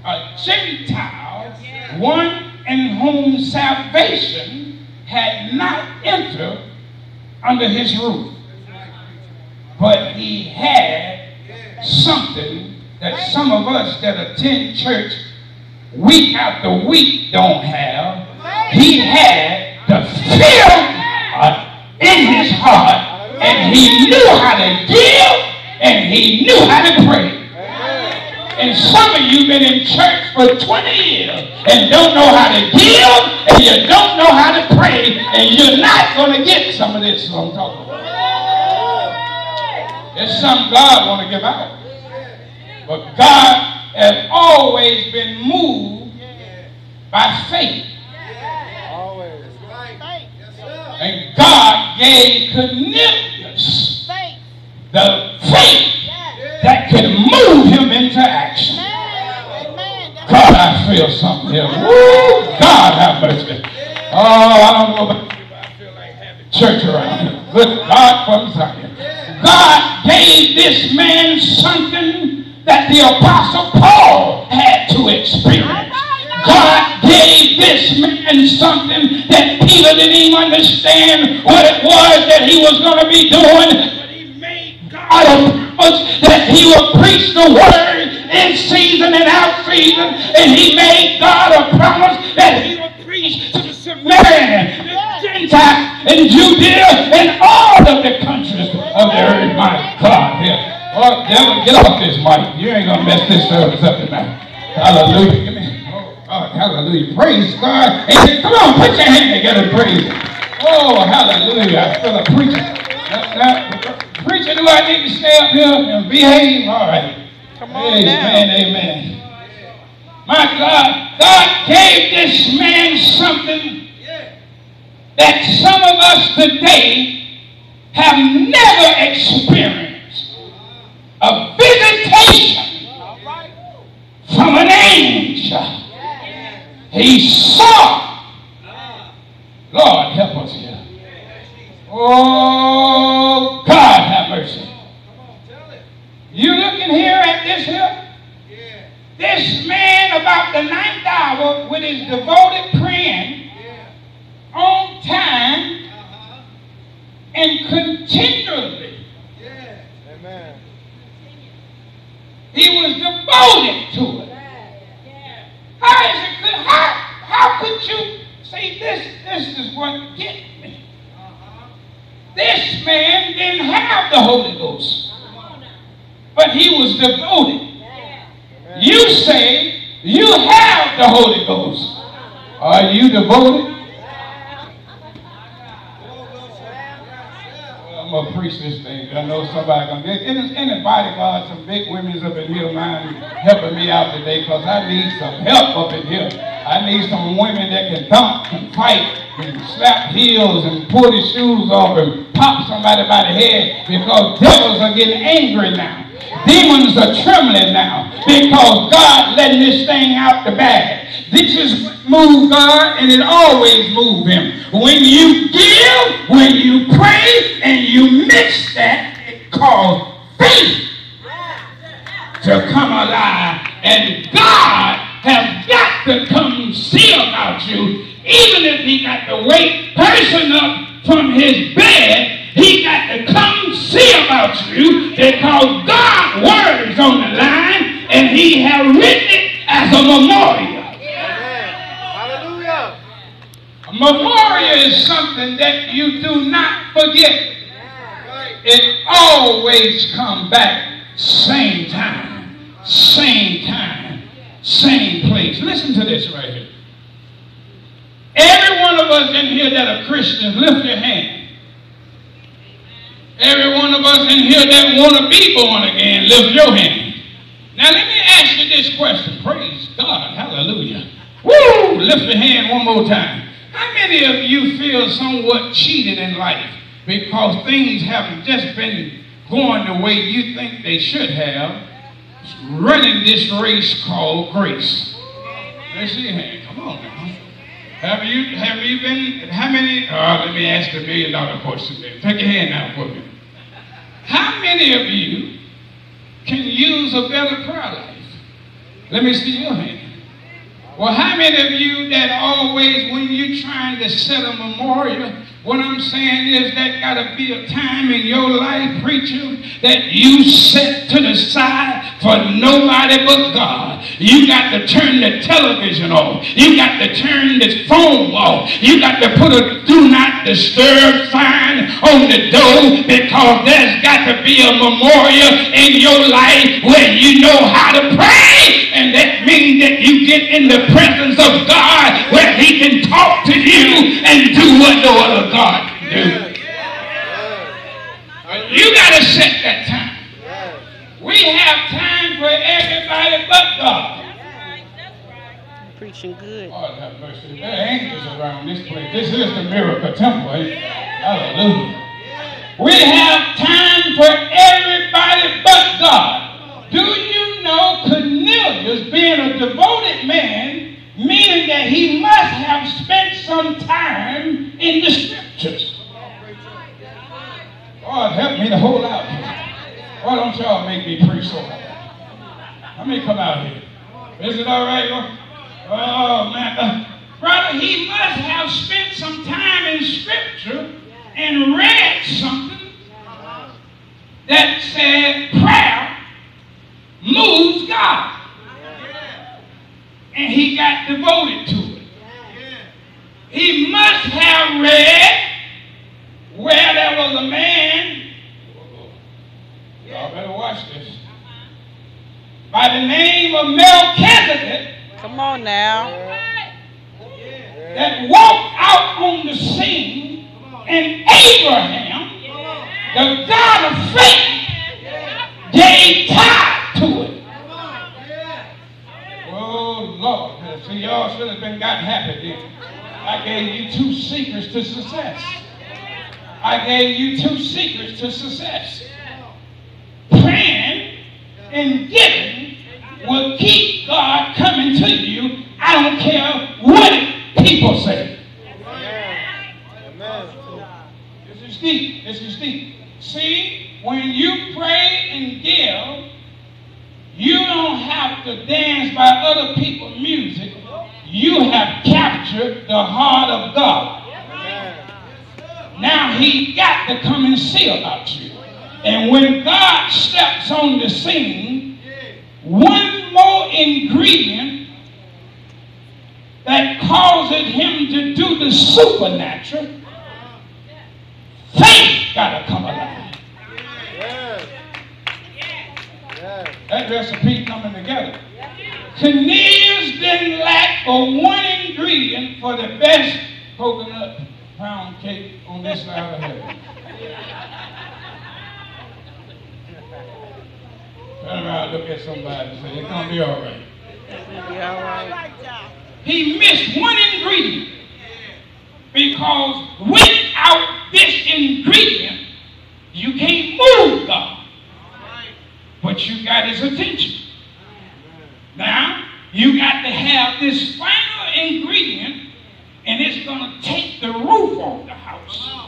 a Gentile, one in whom salvation had not entered under his roof. But he had something that some of us that attend church week after week don't have. He had the fear in his heart, and he knew how to give, and he knew how to pray. And some of you been in church for 20 years and don't know how to give, and you don't know how to pray, and you're not going to get some of this I'm talking about. It's something God want to give out. But God has always been moved by faith. And God gave Cornelius the faith that could move him into action. God, I feel something here. Woo! God have mercy. Oh, I don't know about you, but I feel like having church around here. Good God from Zion. God gave this man something that the Apostle Paul had to experience. God gave this man something that Peter didn't even understand what it was that he was going to be doing. But he made God a promise that he would preach the word in season and out season. And he made God a promise that he would preach to the Samaritan, the Gentile, and Judea, and all of the countries of the earth. My God, here. Oh, devil, get off this mic. You ain't going to mess this service up tonight. Hallelujah. Give me. Oh, hallelujah. Praise God. And come on, put your hand together and praise Him. Oh, hallelujah. I feel a preacher. Preacher, do I need to stay up here and behave? All right. Come on amen, now. amen. My God, God gave this man something that some of us today have never experienced. A visitation from an angel. He saw. Lord, help us here. Oh, God have mercy. You looking here at this here? This man about the 9th hour with his devoted praying on time and continually. Amen. He was devoted to it. How is it good? How could you see this? This is what gets me. This man didn't have the Holy Ghost, but he was devoted. You say you have the Holy Ghost. Are you devoted? I'm going to preach this thing. I know somebody going to get it. Anybody got some big women's up in here mind helping me out today, because I need some help up in here. I need some women that can dunk and fight and slap heels and pull the shoes off and pop somebody by the head, because devils are getting angry now. Demons are trembling now because God letting this thing out the bag. This is what moved God, and it always moved him. When you give, when you pray, and you mix that, it calls faith to come alive. And God has got to come see about you, even if he got to wake person up from his bed. He got to come see about you, because God's word is on the line, and he has written it as a memorial. Hallelujah. A memorial is something that you do not forget. It always comes back same time, same place. Listen to this right here. Every one of us in here that are Christians, lift your hand. Every one of us in here that want to be born again, lift your hand. Now let me ask you this question. Praise God. Hallelujah. Woo! Lift your hand one more time. How many of you feel somewhat cheated in life because things haven't just been going the way you think they should have, running this race called grace? Let's see your hand. Come on now. Have you been, how many, let me ask the $1 million question there. Take your hand out for me. How many of you can use a better prayer life? Let me see your hand. Well, how many of you that always, when you're trying to set a memorial, what I'm saying is that got to be a time in your life, preacher, that you set to the side for nobody but God. You got to turn the television off. You got to turn the phone off. You got to put a do not disturb sign on the door, because there's got to be a memorial in your life where you know how to pray. And that means that you get in the presence of God where he can talk to you and do what no other God can do. You got to set that time. We have time for everybody but God. Preaching good. God have mercy. There are angels around this place. This is the miracle temple. Hallelujah. We have time for everybody but God. Do you know Cornelius, being a devoted man, meaning that he must have spent some time in the scriptures? God help me to hold out here. Why don't y'all make me preach so hard? Let me come out here. Is it all right? Oh, man. Brother, he must have spent some time in scripture and read something that said prayer moves God. And he got devoted to it. He must have read where there was a man, y'all better watch this, by the name of Melchizedek. Come on now. That walked out on the scene, and Abraham, the God of faith, gave tithe to it. Oh, Lord. See, y'all should have been gotten happy then. I gave you 2 secrets to success. I gave you 2 secrets to success. Praying and giving will keep God coming to you. I don't care what people say. Amen. This is deep. This is deep. See, when you pray and give, you don't have to dance by other people's music. You have captured the heart of God. Now he got to come and see about you. And when God steps on the scene, one more ingredient that causes him to do the supernatural, faith got to come alive. That recipe coming together. Cornelius didn't lack for one ingredient for the best coconut pound cake on this side of heaven. Turn around, look at somebody and say, it's going to be all right. Be all right. He missed one ingredient, because without this ingredient, you can't move God. But you got his attention. Now, you got to have this final ingredient, and it's going to take the roof off the house.